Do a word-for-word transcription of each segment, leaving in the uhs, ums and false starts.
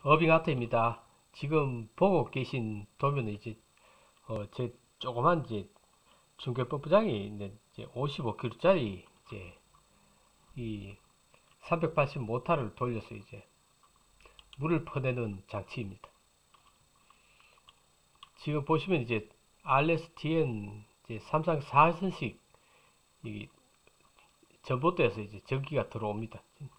어빙아트입니다. 지금 보고 계신 도면은 이제 어, 제 조그만 이제 중계펌프장이 있는 이제 오십오 킬로그램짜리 이제 이 삼백팔십 모터를 돌려서 이제 물을 퍼내는 장치입니다. 지금 보시면 이제 알에스티엔 이제 삼상 사 선식 이 전봇대에서 이제 전기가 들어옵니다.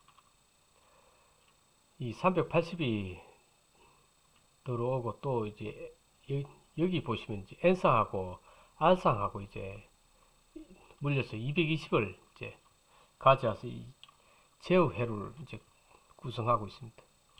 이 삼백팔십이 들어오고 또 이제 여기 보시면 이제 N상하고 R상하고 이제 물려서 이백이십을 이제 가져와서 이 제어 회로를 이제 구성하고 있습니다.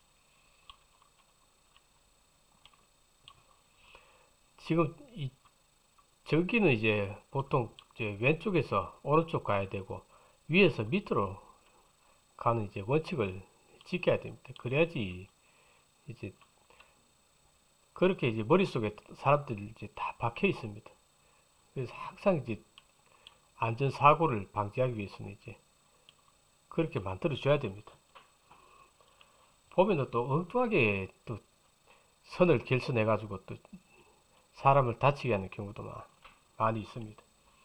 지금 이 전기는 이제 보통 이제 왼쪽에서 오른쪽 가야 되고 위에서 밑으로 가는 이제 원칙을 지켜야 됩니다. 그래야지 이제 그렇게 이제 머릿속에 사람들이 이제 다 박혀 있습니다. 그래서 항상 이제 안전사고를 방지하기 위해서는 이제 그렇게 만들어 줘야 됩니다. 보면은 또 엉뚱하게 또 선을 결선해 가지고 또 사람을 다치게 하는 경우도 많이 있습니다.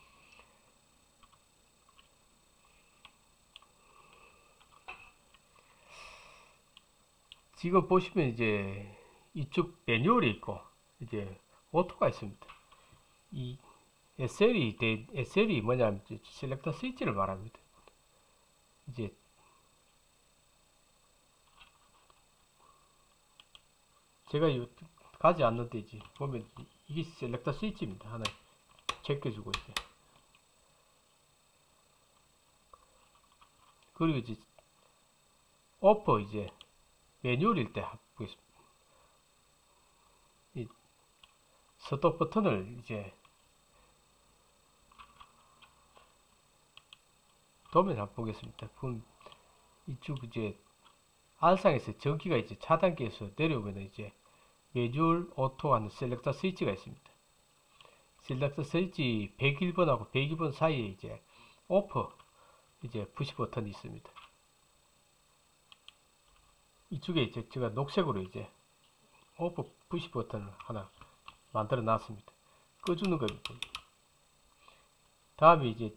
지금 보시면 이제 이쪽 매뉴얼이 있고 이제 오토가 있습니다. 이 에스엘이 에스엘이 뭐냐면 셀렉터 스위치를 말합니다. 이제 제가 이 가지 않는데 이제 보면 이게 셀렉터 스위치입니다. 하나 제껴주고 이제 그리고 이제 오퍼 이제 매뉴얼일 때 보겠습니다. 이 스톱 버튼을 이제 도면 한번 보겠습니다. 그럼 이쪽 이제 R상에서 전기가 이제 차단기에서 내려오면 이제 매뉴얼 오토 하는 셀렉터 스위치가 있습니다. 셀렉터 스위치 백일 번하고 백이 번 사이에 이제 오프 이제 푸시 버튼이 있습니다. 이쪽에 이제 제가 녹색으로 이제 오프 푸시 버튼을 하나 만들어 놨습니다. 꺼주는 겁니다. 다음에 이제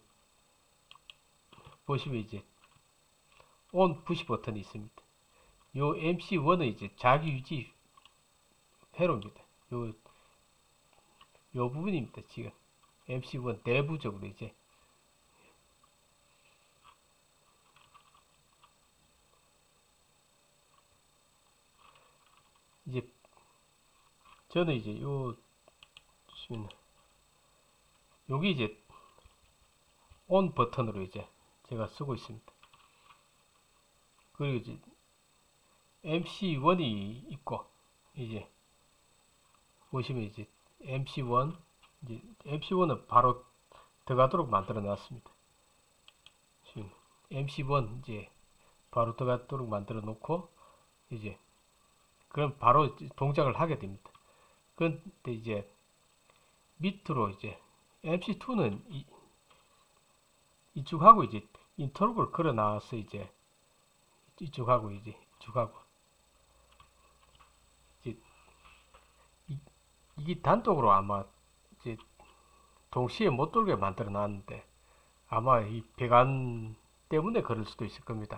보시면 이제 온 푸시 버튼이 있습니다. 요 엠씨원은 이제 자기 유지 회로입니다. 요, 요 부분입니다. 지금 엠씨원 내부적으로 이제 이제 저는 이제 요 여기 이제 온 버튼으로 이제 제가 쓰고 있습니다. 그리고 이제 엠씨원이 있고 이제 보시면 이제 엠씨원 이제 엠씨원은 바로 들어가도록 만들어 놨습니다. 지금 엠씨원 이제 바로 들어가도록 만들어 놓고 이제 그럼 바로 동작을 하게 됩니다. 그런데 이제 밑으로 이제 엠씨투는 이, 이쪽하고 이제 인터럽을 걸어 놔서 이제 이쪽하고 이제 이쪽하고 이제 이, 이게 단독으로 아마 이제 동시에 못 돌게 만들어 놨는데 아마 이 배관 때문에 그럴 수도 있을 겁니다.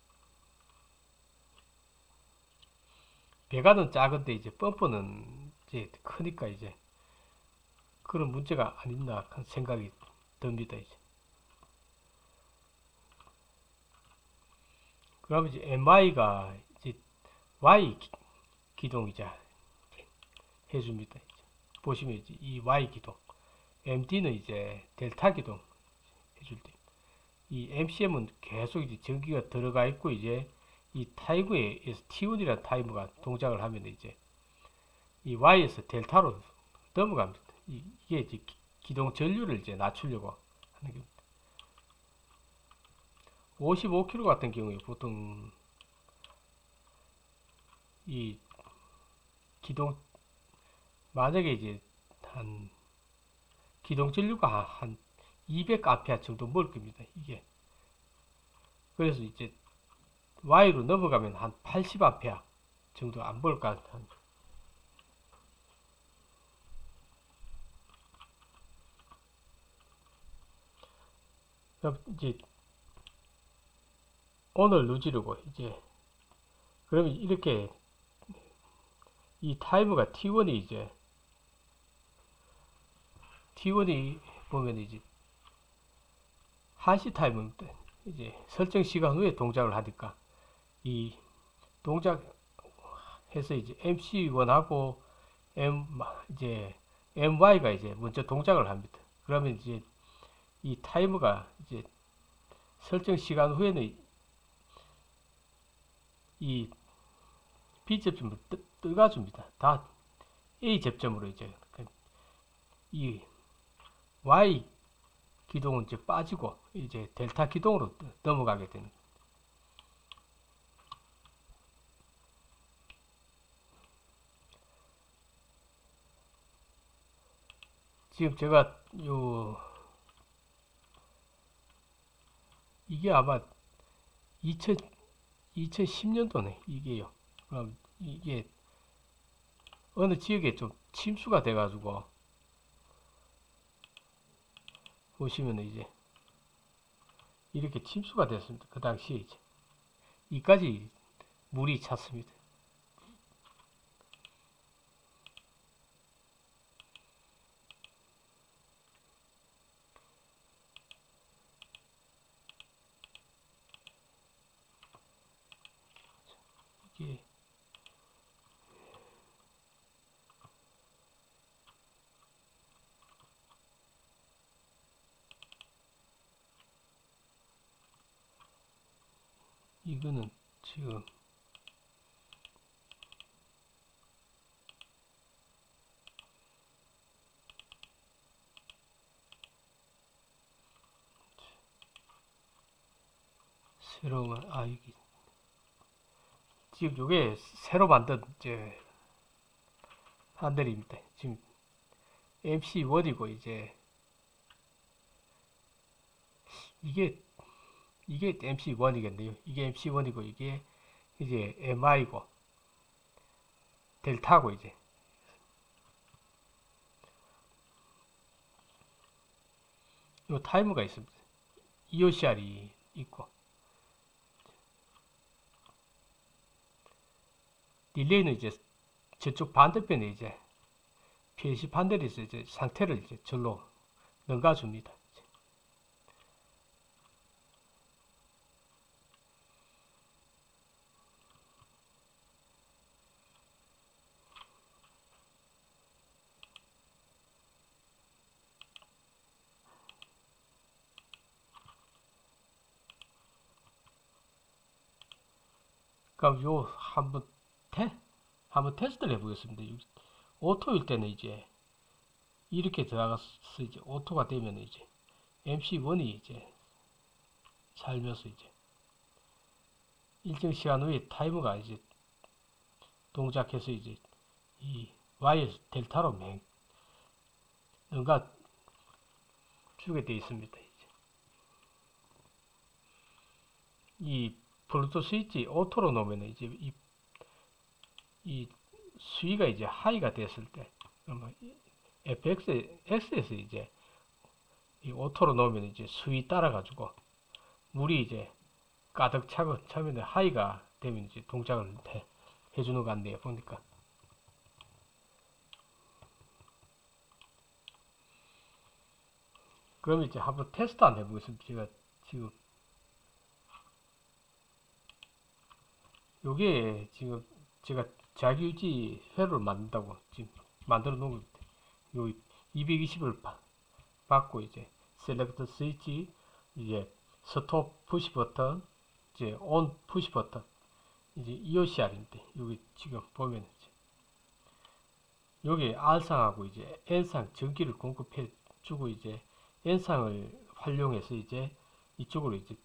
배관은 작은데 이제 펌프는 이제 크니까 이제 그런 문제가 아닌가 하는 생각이 듭니다. 이제 그러면 이제 엠아이가 이제 Y 기동이자 해줍니다. 이제 보시면 이제 이 Y 기동, 엠디는 이제 델타 기동 해줄 때, 이 엠씨엠은 계속 이제 전기가 들어가 있고 이제 이 타이머에서 티원이라는 타이머가 동작을 하면 이제 이 Y에서 델타로 넘어갑니다. 이, 이게 이제 기동 전류를 이제 낮추려고 하는 겁니다. 오십오 킬로그램 같은 경우에 보통 이 기동 만약에 이제 한 기동 전류가 한 이백 암페어 정도 먹을 겁니다. 이게 그래서 이제 Y로 넘어가면 한 팔십 암페어 정도 안 볼까 합니다. 그럼 이제 오늘 누지르고 이제 그러면 이렇게 이 타이머가 티 원이 이제 티 원이 보면 이제 한 시 타이머인데 이제 설정 시간 후에 동작을 하니까 이 동작 해서 이제 엠씨 원하고 M 이제 엠와이가 이제 먼저 동작을 합니다. 그러면 이제 이 타이머가 이제 설정 시간 후에는 이 B 접점을 뜨가줍니다. 다 A 접점으로 이제 이 Y 기동은 이제 빠지고 이제 델타 기동으로 넘어가게 됩니다. 지금 제가 요 이게 아마 이천십 년도네 이게요. 그럼 이게 어느 지역에 좀 침수가 돼 가지고 보시면 이제 이렇게 침수가 됐습니다. 그 당시에 이제 이까지 물이 찼습니다. 이게 이거는 지금 새로운 아 이게 지금 요게 새로 만든 이제 판넬입니다. 지금 엠씨 원이고 이제 이게 이게 엠씨 원이겠네요. 이게 엠씨 원이고 이게 이제 엠아이고 델타고 이제 요 타이머가 있습니다. 이오씨알이 있고 딜레이는 이제 저쪽 반대편에 이제 피엘씨 판넬에서 이제 상태를 이제 절로 넘가줍니다. 그럼 요 한번 테 한번 테스트를 해보겠습니다. 오토일 때는 이제 이렇게 들어가서 이제 오토가 되면 이제 엠씨 원이 이제 살면서 이제 일정 시간 후에 타이머가 이제 동작해서 이제 이 Y에서 델타로 맹 뭔가 주게 되어 있습니다. 이제 이 블루투스 스위치 오토로 놓으면 이제 이, 이 수위가 이제 하이가 됐을 때 그러면 에프엑스 X에서 이제 이 오토로 놓으면 이제 수위 따라 가지고 물이 이제 가득 차고 차면 하이가 되면 이제 동작을 해, 해주는 것 같네요. 보니까 그럼 이제 한번 테스트 안 해보겠습니다. 제가 지금 요게 지금 제가 자기유지 회로를 만든다고 지금 만들어 놓은 겁니다. 요 이백이십을 받고 이제 셀렉트 스위치 이제 스톱 푸시 버튼 이제 온 푸시 버튼 이제 이오씨알인데 여기 지금 보면 이제 여기 R상하고 이제 N상 전기를 공급해 주고 이제 N상을 활용해서 이제 이쪽으로 이제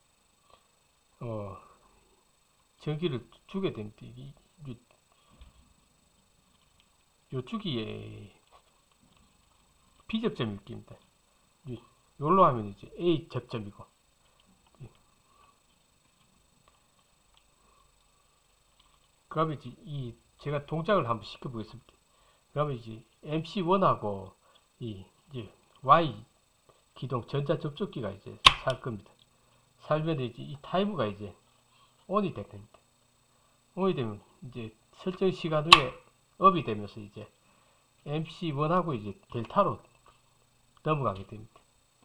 어 전기를 주게 됩니다. 이, 이, 요 주기에 B 접점이 있습니다. 요로 하면 이제 A 접점이고 그러면 이제 이 제가 동작을 한번 시켜보겠습니다. 그러면 이제 엠씨원하고 이 이제 Y 기동 전자 접촉기가 이제 살 겁니다. 살면 이제 이 타이머가 이제 온이 될 겁니다. 온이 되면 이제 설정 시간 후에 업이 되면서 이제 엠씨원하고 이제 델타로 넘어가게 됩니다.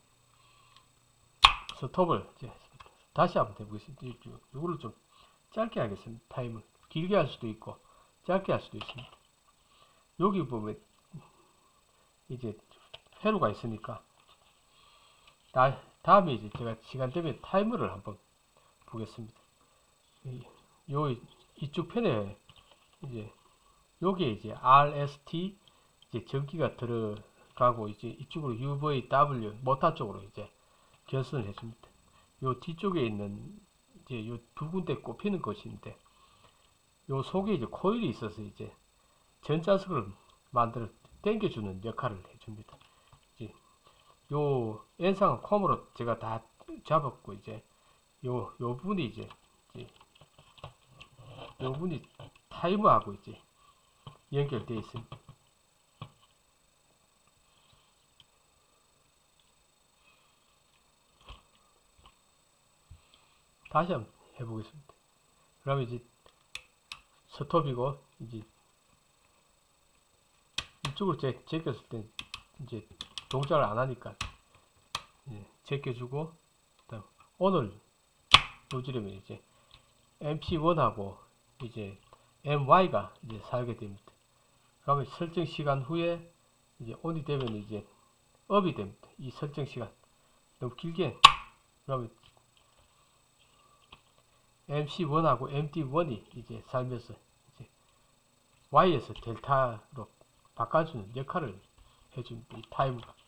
스톱을 이제 다시 한번 해보겠습니다. 이거를 좀 짧게 하겠습니다. 타임을 길게 할 수도 있고 짧게 할 수도 있습니다. 여기 보면 이제 회로가 있으니까 다, 다음에 이제 제가 시간 되면 타이머를 한번 보겠습니다. 요 이쪽 편에 이제 여기에 이제 알에스티 이제 전기가 들어가고 이제 이쪽으로 유브이더블유 모터 쪽으로 이제 결선을 해줍니다. 요 뒤쪽에 있는 이제 요 두 군데 꼽히는 것인데 요 속에 이제 코일이 있어서 이제 전자석을 만들어 당겨주는 역할을 해줍니다. 이제 요 N상은 콤으로 제가 다 잡았고 이제 요 요 부분이 이제, 이제 요 부분이 타이머하고 이제 연결되어 있습니다. 다시 한번 해보겠습니다. 그러면 이제 스톱이고 이제 이쪽을 제, 제꼈을 때 이제 동작을 안 하니까 이제 제껴주고 그다음 온을 누르면 이제 엠씨원하고 이제 엠와이가 이제 살게 됩니다. 그러면 설정 시간 후에 이제 온이 되면 이제 업이 됩니다. 이 설정 시간 너무 길게 그러면 엠씨원하고 엠디원이 이제 살면서 이제 Y에서 델타로 바꿔주는 역할을 해줍니다. 이 타이머가.